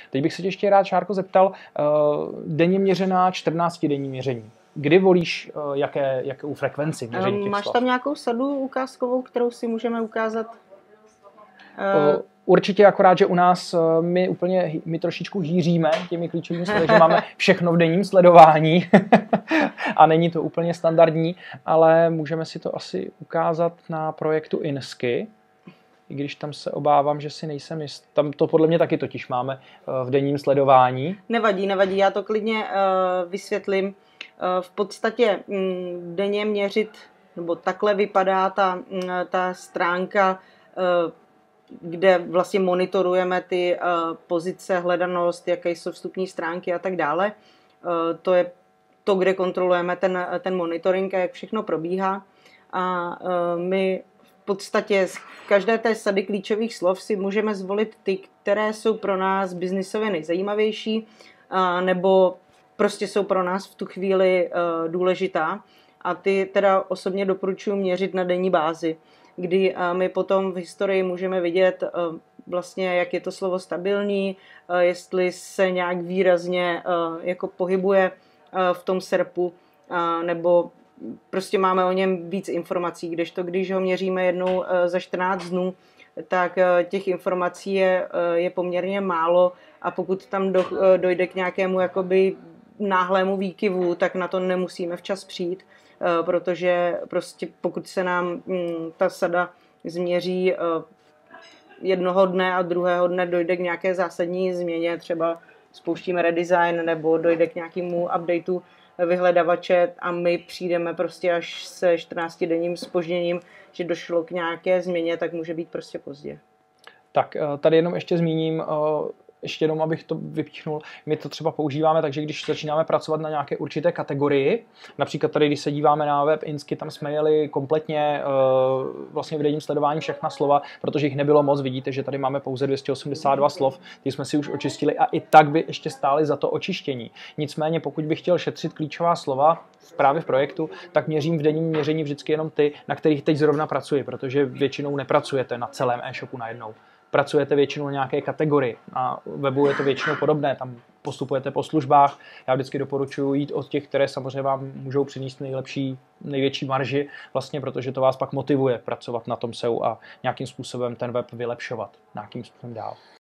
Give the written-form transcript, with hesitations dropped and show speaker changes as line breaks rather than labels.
Teď bych se tě ještě rád, Šárko, zeptal, denně měřená 14denní měření. Kdy volíš jakou frekvenci měření těch
Máš
slov?
tam nějakou sadu ukázkovou, kterou si můžeme ukázat?
Určitě, akorát, že u nás my trošičku hýříme těmi klíčovými slovy, že máme všechno v denním sledování a není to úplně standardní, ale můžeme si to asi ukázat na projektu Insky, i když tam se obávám, že si nejsem jist. Tam to podle mě taky totiž máme v denním sledování.
Nevadí, já to klidně vysvětlím. V podstatě denně měřit, nebo takhle vypadá ta stránka, kde vlastně monitorujeme ty pozice, hledanost, jaké jsou vstupní stránky a tak dále. To je to, kde kontrolujeme ten monitoring a jak všechno probíhá. A my v podstatě z každé té sady klíčových slov si můžeme zvolit ty, které jsou pro nás biznisově nejzajímavější, nebo prostě jsou pro nás v tu chvíli důležitá. A ty teda osobně doporučuji měřit na denní bázi, kdy my potom v historii můžeme vidět vlastně, jak je to slovo stabilní, jestli se nějak výrazně jako pohybuje v tom SERPu, nebo prostě máme o něm víc informací, kdežto když ho měříme jednou za 14 dnů, tak těch informací je poměrně málo a pokud tam dojde k nějakému jakoby náhlému výkyvu, tak na to nemusíme včas přijít, protože prostě pokud se nám ta sada změří jednoho dne a druhého dne dojde k nějaké zásadní změně, třeba spouštíme redesign nebo dojde k nějakému updateu vyhledavače a my přijdeme prostě až se 14denním zpožděním, že došlo k nějaké změně, tak může být prostě pozdě.
Tak tady jenom ještě zmíním, ještě jenom abych to vypíchnul, my to třeba používáme, takže když začínáme pracovat na nějaké určité kategorii, například tady, když se díváme na web Insky, tam jsme jeli kompletně vlastně v denním sledování všechna slova, protože jich nebylo moc, vidíte, že tady máme pouze 282 slov, ty jsme si už očistili a i tak by ještě stály za to očištění. Nicméně, pokud bych chtěl šetřit klíčová slova právě v projektu, tak měřím v denním měření vždycky jenom ty, na kterých teď zrovna pracuji, protože většinou nepracujete na celém e-shopu najednou. Pracujete většinou na nějaké kategorii. Na webu je to většinou podobné, tam postupujete po službách. Já vždycky doporučuji jít od těch, které samozřejmě vám můžou přinést největší marži, vlastně, protože to vás pak motivuje pracovat na tom SEO a nějakým způsobem ten web vylepšovat, nějakým způsobem dál.